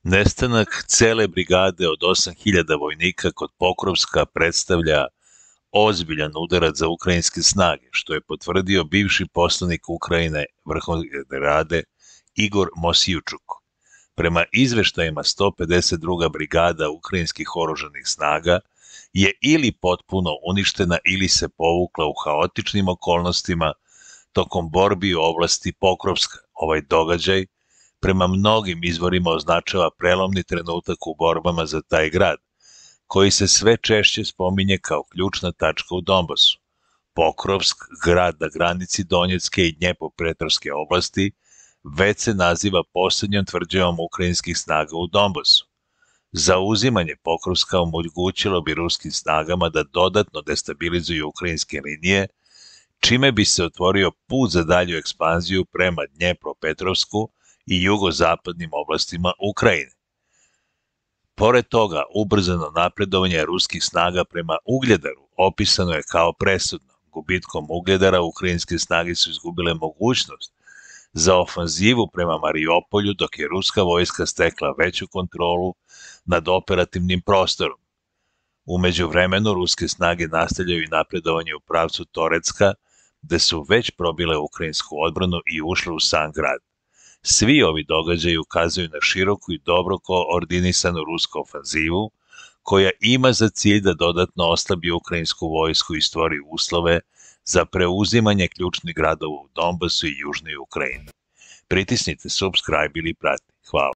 Nestanak cele brigade od 8.000 vojnika kod Pokrovska predstavlja ozbiljan udarac za ukrajinske snage, što je potvrdio bivši poslanik Ukrajine Vrhovne rade Igor Mosijučuk. Prema izveštajima 152. brigada ukrajinskih oružanih snaga je ili potpuno uništena ili se povukla u haotičnim okolnostima tokom borbi u oblasti Pokrovska. Ovaj događaj prema mnogim izvorima označava prelomni trenutak u borbama za taj grad, koji se sve češće spominje kao ključna tačka u Donbasu. Pokrovsk, grad na granici Donjecke i Dnjepropetrovske oblasti, već se naziva poslednjom tvrđavom ukrajinskih snaga u Donbasu. Zauzimanje Pokrovska omogućilo bi ruskim snagama da dodatno destabilizuju ukrajinske linije, čime bi se otvorio put za dalju ekspanziju prema Dnjepropetrovsku i jugozapadnim oblastima Ukrajine. Pored toga, ubrzano napredovanje ruskih snaga prema Ugljedaru opisano je kao presudno. Gubitkom Ugledara ukrajinske snage su izgubile mogućnost za ofanzivu prema Mariupolju, dok je ruska vojska stekla veću kontrolu nad operativnim prostorom. U međuvremenu, ruske snage nastavljaju i napredovanje u pravcu Torecka, gde su već probile ukrajinsku odbranu i ušle u sam grad. Svi ovi događaji ukazuju na široku i dobro koordinisanu rusku ofanzivu, koja ima za cilj da dodatno oslabi ukrajinsku vojsku i stvori uslove za preuzimanje ključnih gradova u Donbasu i južnoj Ukrajini. Pritisnite subscribe ili prati. Hvala.